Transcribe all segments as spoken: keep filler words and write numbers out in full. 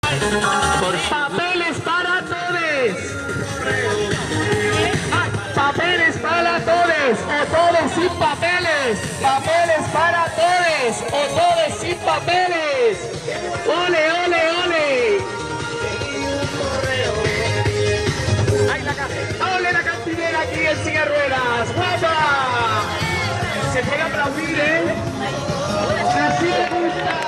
Por papeles para todos. Papeles para todos o todos sin papeles. Papeles para todos o todos sin papeles. Ole, ole, ole. ¡Ay, la ca- ¡Ole la cantinera aquí en silla de ruedas! ¡Guapa! Se puede aplaudir, ¿eh? ¡Así me gusta!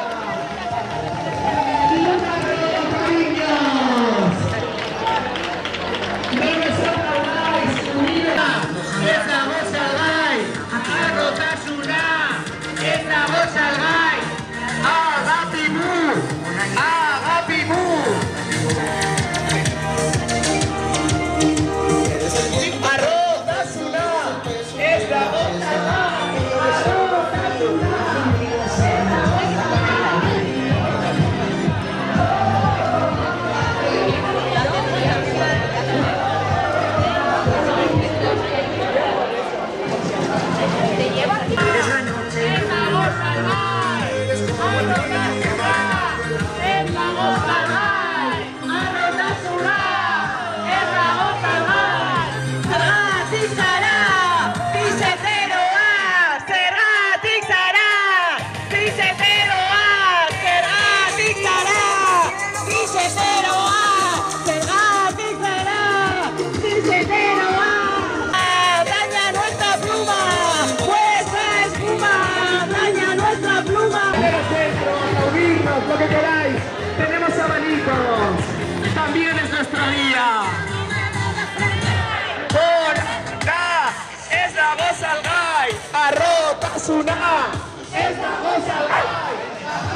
Lo que queráis, tenemos abanicos, también es nuestro día. Por la es la voz al gay, arrotasuna, es la voz al gay.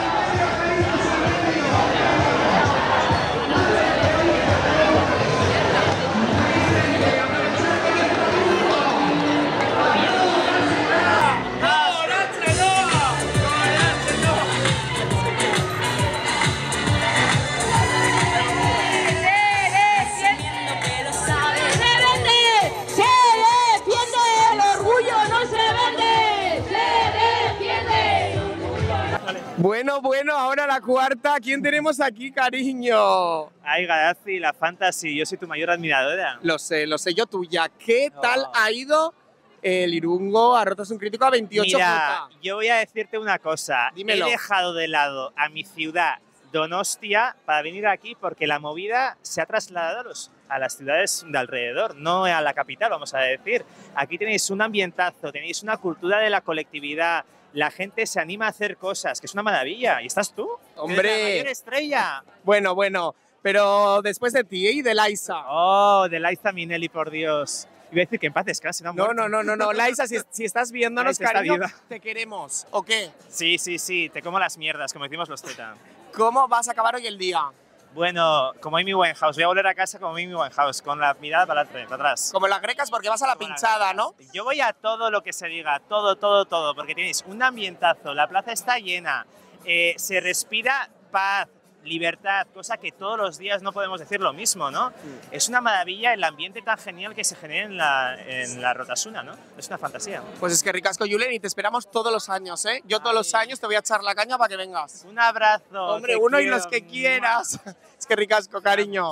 Bueno, bueno, ahora la cuarta. ¿Quién tenemos aquí, cariño? Ay, Gaddafi, la Fantasy, yo soy tu mayor admiradora. Lo sé, lo sé yo tuya. ¿Qué No. tal ha ido el Irungo a Rotas un Crítico a veintiocho? Mira, yo voy a decirte una cosa. Dímelo. He dejado de lado a mi ciudad, Donostia, para venir aquí porque la movida se ha trasladado a, los, a las ciudades de alrededor, no a la capital, vamos a decir. Aquí tenéis un ambientazo, tenéis una cultura de la colectividad. La gente se anima a hacer cosas, que es una maravilla. ¿Y estás tú? Hombre. ¡Eres la mayor estrella! Bueno, bueno, pero después de ti, ¿eh? Y de Laisa. ¡Oh, de Liza Minnelli, por Dios! Iba a decir que en paz descanse, ¿no? No, no, no, no, no. Laisa, si, si estás viéndonos, Laisa está cariño, viva. te queremos. ¿O qué? Sí, sí, sí, te como las mierdas, como decimos los Zeta. ¿Cómo vas a acabar hoy el día? Bueno, como Amy Winehouse, voy a volver a casa como Amy Winehouse, con la mirada para, atrás, para atrás. Como las grecas, porque vas a la Como las pinchada, grecas. ¿no? Yo voy a todo lo que se diga, todo, todo, todo, porque tenéis un ambientazo, la plaza está llena, eh, se respira paz, libertad, cosa que todos los días no podemos decir lo mismo, ¿no? Es una maravilla el ambiente tan genial que se genera en la, en la Rotasuna, ¿no? Es una fantasía. Pues es que ricasco, Julen, y te esperamos todos los años, ¿eh? Yo todos los años te voy a echar la caña para que vengas. Un abrazo. Hombre, te uno y quiero. los que quieras. Es que ricasco, cariño.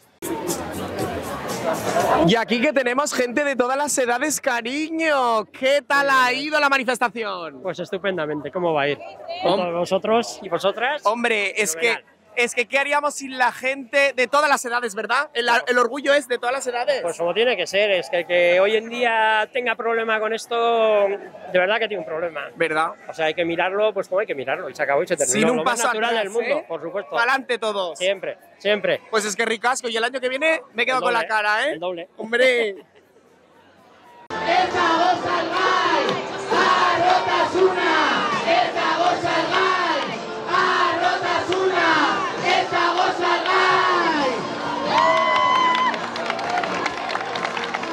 Y aquí que tenemos gente de todas las edades, cariño. ¿Qué tal ha ido la manifestación? Pues estupendamente, ¿cómo va a ir? Con todos vosotros y vosotras. Hombre, es que, Fenomenal. es que ¿qué haríamos sin la gente de todas las edades, verdad? El, el orgullo es de todas las edades. Pues como tiene que ser, es que el que hoy en día tenga problema con esto, de verdad que tiene un problema. ¿Verdad? O sea, hay que mirarlo, pues como hay que mirarlo, y se acabó y se terminó. Sin un Lo más paso natural atrás, del mundo, ¿eh? por supuesto. Para adelante todos. Siempre, siempre. Pues es que ricasco, y el año que viene me quedo El con la doble, cara, ¿eh? el doble. Hombre.